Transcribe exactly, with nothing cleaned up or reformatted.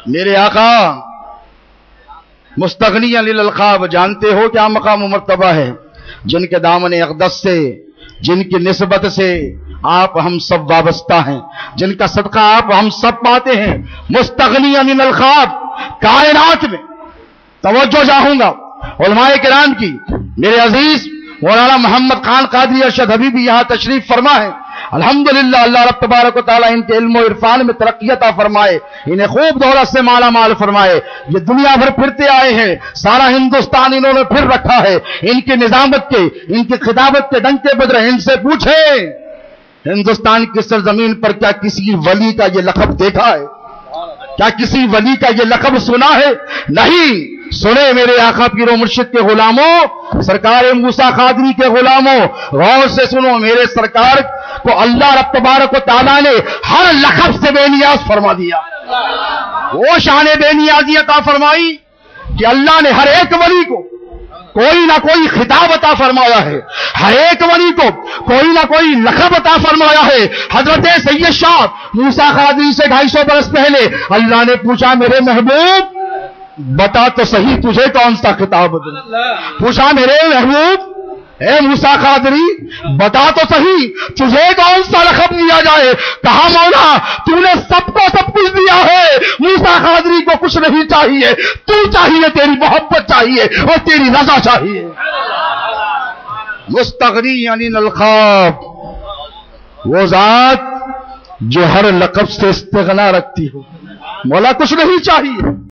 میرے آقا مستغنی عن الالقاب، جانتے ہو کیا مقام و مرتبہ ہے؟ جن کے دامن اقدس سے، جن کی نسبت سے آپ ہم سب وابستہ ہیں، جن کا صدقہ آپ ہم سب پاتے ہیں، مستغنی عن الالقاب، کائنات میں توجہ چاہوں گا علماء کرام کی۔ میرے عزیز مولانا محمد خان قادری ارشد حبیبی یہاں تشریف فرما ہے، الحمدللہ اللہ رب تبارک و تعالیٰ ان کے علم و عرفان میں ترقی عطا فرمائے، انہیں خوب دولت سے مالا مال فرمائے۔ یہ دنیا بھر پھرتے آئے ہیں، سارا ہندوستان انہوں نے پھر رکھا ہے، ان کی نظامت کے، ان کی خطابت کے ڈنکے بدرے۔ ان سے پوچھیں ہندوستان کی سرزمین پر کیا کسی ولی کا یہ لقب دیکھا ہے؟ کیا کسی ولی کا یہ لقب سنا ہے؟ نہیں۔ سنے میرے آقا پیر و مرشد کے غلاموں، سرکار موسیٰ قادری کے غلاموں، غور سے سنو، میرے سرکار کو اللہ رب تبارک و تعالیٰ نے ہر لقب سے بے نیاز فرما دیا۔ وہ شان بے نیازی عطا فرمائی کہ اللہ نے ہر ایک ولی کو کوئی نہ کوئی خطاب عطا فرمایا ہے، ہر ایک ولی کو کوئی نہ کوئی لقب عطا فرمایا ہے۔ حضرت سید شاہ موسیٰ قادری سے ڈھائی سو برس پہلے اللہ نے پوچھا میرے محبوب بتا تو صحیح تجھے کون سا خطاب دوں؟ پوچھا میرے محبوب اے موسیٰ قادری بتا تو صحیح تجھے کون سا لقب دیا جائے؟ کہا مولا تو نے سب کو سب کچھ دیا ہے، موسیٰ قادری کو کچھ نہیں چاہیے، تو چاہیے، تیری محبت چاہیے اور تیری رضا چاہیے۔ مستغنی عن الالقاب، وہ ذات جو ہر لقب سے استغنا رکھتی ہو، مولا کچھ نہیں چاہیے۔